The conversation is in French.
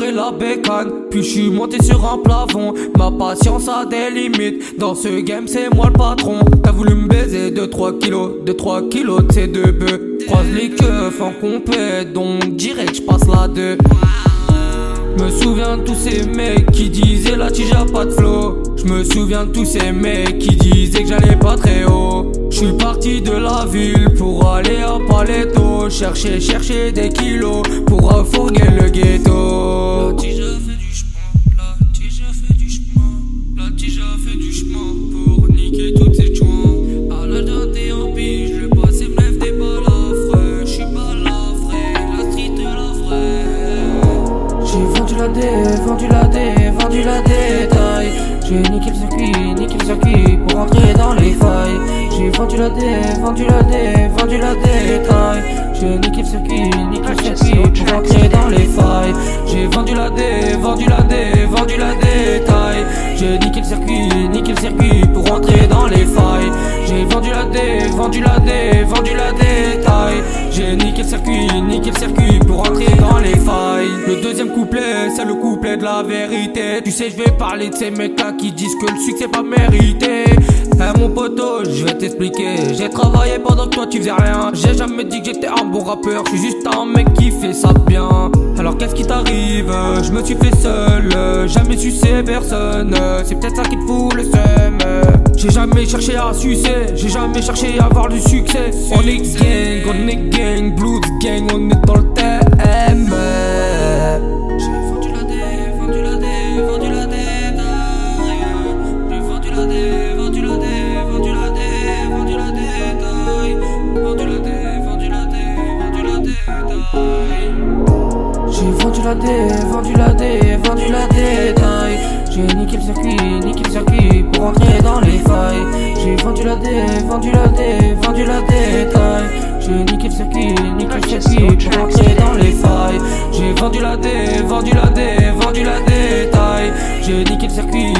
et la bécane. Puis je suis monté sur un plafond. Ma patience a des limites. Dans ce game c'est moi le patron. T'as voulu me baiser de 3 kilos, de 3 kilos de ces deux bœufs. Croise les keufs en compète, donc direct j'passe la 2. Me souviens de tous ces mecs qui disaient la tige a pas de flow. Je me souviens de tous ces mecs qui disaient que j'allais pas très haut. Je suis parti de la ville pour aller à Paletto. Chercher des kilos pour refourguer le ghetto. La tige a fait du chemin, la tige a fait du chemin, la tige a fait du chemin pour niquer toutes ces joints. À l'âge d'un T1P, je le passé me lève des balles à frais. Je suis balafré, la street la vraie. J'ai vendu la vendu la détail. J'ai niqué le circuit pour rentrer dans les failles. J'ai vendu la vendu la détail. J'ai niqué le circuit pour rentrer dans les failles. J'ai vendu la vendu la détail. J'ai niqué le circuit pour rentrer dans les failles. J'ai vendu la vendu la détail. J'ai niqué le circuit pour rentrer dans les failles. Le deuxième couplet, c'est le couplet de la vérité. Tu sais, je vais parler de ces mecs là qui disent que le succès pas mérité. Mon poteau, je vais t'expliquer. J'ai travaillé pendant que toi tu faisais rien. J'ai jamais dit que j'étais un bon rappeur. Je suis juste un mec qui fait ça bien. Alors qu'est-ce qui t'arrive? Je me suis fait seul. Jamais sucé personne. C'est peut-être ça qui te fout le seum. J'ai jamais cherché à sucer. J'ai jamais cherché à avoir du succès. On est gang, blood gang, on est dans le thème. J'ai vendu la vendu la détail. J'ai vendu la vendu la détail. Vendu la détail. J'ai niqué le circuit pour rentrer dans les failles. J'ai vendu la vendu la détail. J'ai niqué le circuit pour rentrer dans les failles. J'ai vendu la vendu la détail. J'ai niqué le